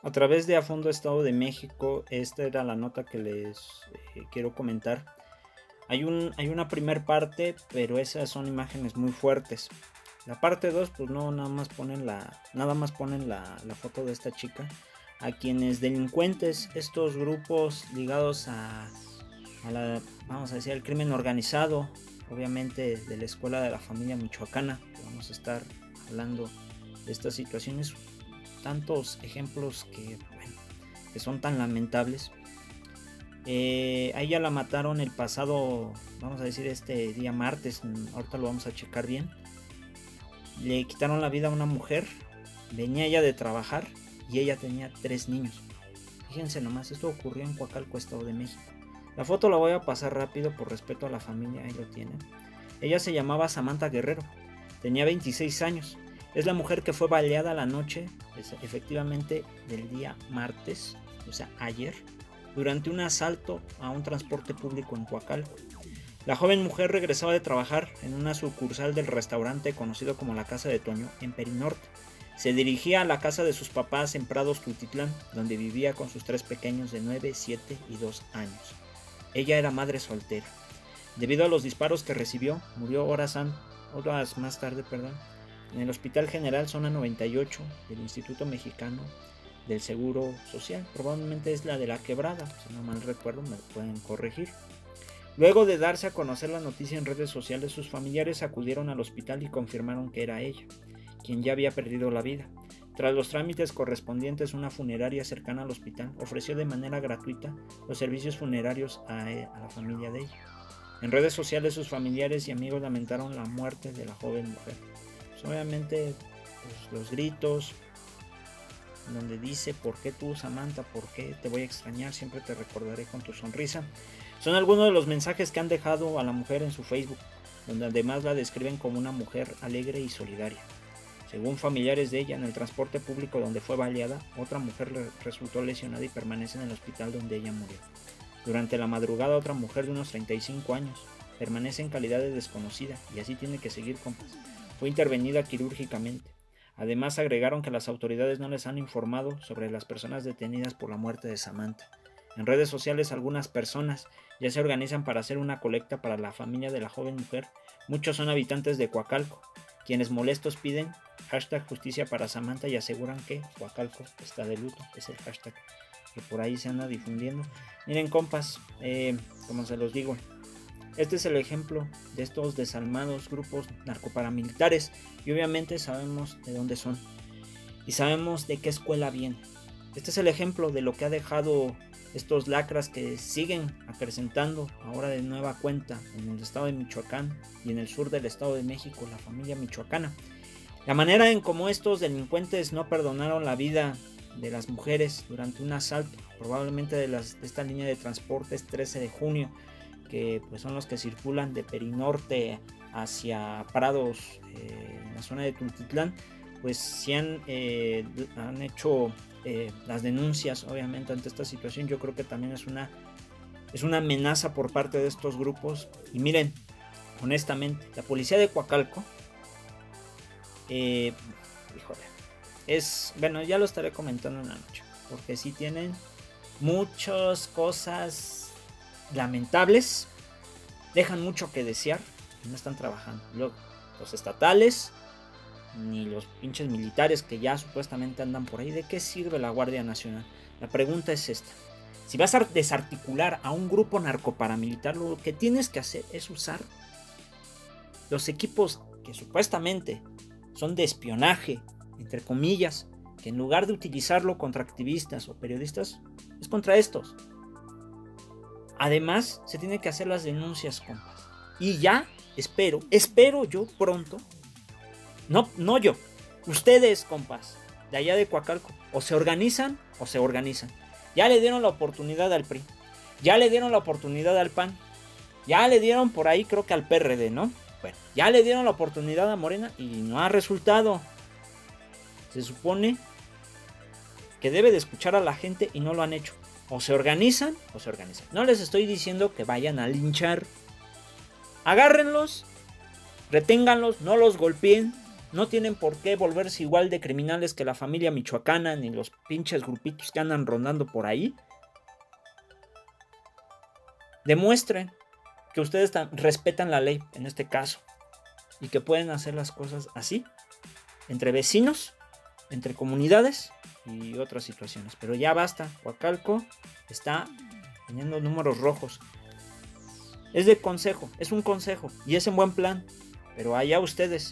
A través de A Fondo Estado de México, esta era la nota que les quiero comentar. Hay una primer parte, pero esas son imágenes muy fuertes. La parte 2, pues no, nada más ponen la foto de esta chica. A quienes delincuentes, estos grupos ligados vamos a decir, al crimen organizado, obviamente de la escuela de la familia michoacana, que vamos a estar hablando de estas situaciones, tantos ejemplos que son tan lamentables. A ella la mataron el pasado, vamos a decir, este día martes, ahorita lo vamos a checar bien. Le quitaron la vida a una mujer, venía ella de trabajar y ella tenía 3 niños. Fíjense nomás, esto ocurrió en Coacalco, Estado de México. La foto la voy a pasar rápido por respeto a la familia, ahí lo tienen. Ella se llamaba Samantha Guerrero, tenía 26 años. Es la mujer que fue baleada la noche, efectivamente, del día martes, o sea, ayer, durante un asalto a un transporte público en Coacalco. La joven mujer regresaba de trabajar en una sucursal del restaurante conocido como la Casa de Toño en Perinorte. Se dirigía a la casa de sus papás en Prados, Tultitlán, donde vivía con sus 3 pequeños de 9, 7 y 2 años. Ella era madre soltera. Debido a los disparos que recibió, murió horas más tarde, en el Hospital General Zona 98 del Instituto Mexicano del Seguro Social. Probablemente es la de La Quebrada, si no mal recuerdo, me pueden corregir. Luego de darse a conocer la noticia en redes sociales, sus familiares acudieron al hospital y confirmaron que era ella, quien ya había perdido la vida. Tras los trámites correspondientes, una funeraria cercana al hospital ofreció de manera gratuita los servicios funerarios a la familia de ella. En redes sociales, sus familiares y amigos lamentaron la muerte de la joven mujer. Pues obviamente, pues, los gritos, donde dice: ¿por qué tú, Samantha? ¿Por qué te voy a extrañar? Siempre te recordaré con tu sonrisa. Son algunos de los mensajes que han dejado a la mujer en su Facebook, donde además la describen como una mujer alegre y solidaria. Según familiares de ella, en el transporte público donde fue baleada, otra mujer resultó lesionada y permanece en el hospital donde ella murió. Durante la madrugada, otra mujer de unos 35 años permanece en calidad de desconocida y así tiene que seguir, compas. Fue intervenida quirúrgicamente. Además, agregaron que las autoridades no les han informado sobre las personas detenidas por la muerte de Samantha. En redes sociales, algunas personas ya se organizan para hacer una colecta para la familia de la joven mujer. Muchos son habitantes de Coacalco, quienes molestos piden #justicia para Samantha y aseguran que Coacalco está de luto. Es el hashtag que por ahí se anda difundiendo. Miren, compas, como se los digo, este es el ejemplo de estos desalmados grupos narcoparamilitares y obviamente sabemos de dónde son y sabemos de qué escuela vienen. Este es el ejemplo de lo que ha dejado estos lacras que siguen acrecentando ahora de nueva cuenta en el estado de Michoacán y en el sur del estado de México, la familia michoacana. La manera en cómo estos delincuentes no perdonaron la vida de las mujeres durante un asalto, probablemente de esta línea de transportes 13 de junio, que pues son los que circulan de Perinorte hacia Prados, en la zona de Tultitlán, pues sí han hecho las denuncias obviamente ante esta situación. Yo creo que también es una amenaza por parte de estos grupos. Y miren, honestamente, la policía de Coacalco, bueno, ya lo estaré comentando en la noche, porque sí tienen muchas cosas lamentables, dejan mucho que desear y no están trabajando. Luego, los estatales ni los pinches militares que ya supuestamente andan por ahí, ¿de qué sirve la Guardia Nacional? La pregunta es esta: si vas a desarticular a un grupo narcoparamilitar, lo que tienes que hacer es usar los equipos que supuestamente son de espionaje, entre comillas, que en lugar de utilizarlo contra activistas o periodistas, es contra estos. Además, se tiene que hacer las denuncias, compas. Y ya, espero yo pronto, no yo, ustedes, compas, de allá de Coacalco, o se organizan. Ya le dieron la oportunidad al PRI, ya le dieron la oportunidad al PAN, ya le dieron por ahí creo que al PRD, ¿no? Bueno, ya le dieron la oportunidad a Morena y no ha resultado. Se supone que debe de escuchar a la gente y no lo han hecho. O se organizan. No les estoy diciendo que vayan a linchar. Agárrenlos, reténganlos, no los golpeen, No tienen por qué volverse igual de criminales que la familia michoacana, ni los pinches grupitos que andan rondando por ahí. Demuestren que ustedes respetan la ley en este caso y que pueden hacer las cosas así, entre vecinos, entre comunidades y otras situaciones. Pero ya basta, Coacalco está teniendo números rojos. Es de consejo, es un consejo y es en buen plan, pero allá ustedes.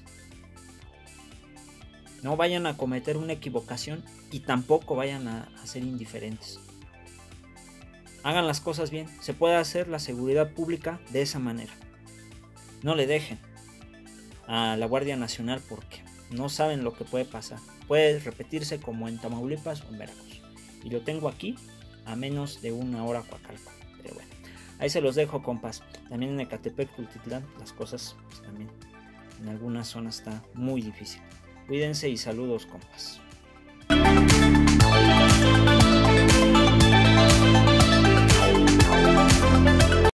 No vayan a cometer una equivocación y tampoco vayan a ser indiferentes. Hagan las cosas bien. Se puede hacer la seguridad pública de esa manera. No le dejen a la Guardia Nacional porque no saben lo que puede pasar. Puede repetirse como en Tamaulipas o en Veracruz. Y lo tengo aquí a menos de una hora Coacalco. Pero bueno, ahí se los dejo, compas. También en Ecatepec, Tultitlán, las cosas pues, también en algunas zonas está muy difícil. Cuídense y saludos, compas.